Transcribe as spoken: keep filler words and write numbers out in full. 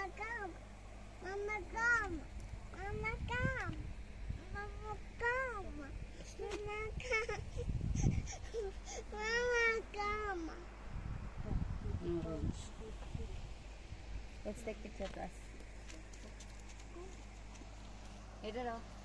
come. Mama, come. Mama, come. Mama, come. Mama, come. Mama, come. Orange. Let's take picture of us. Here,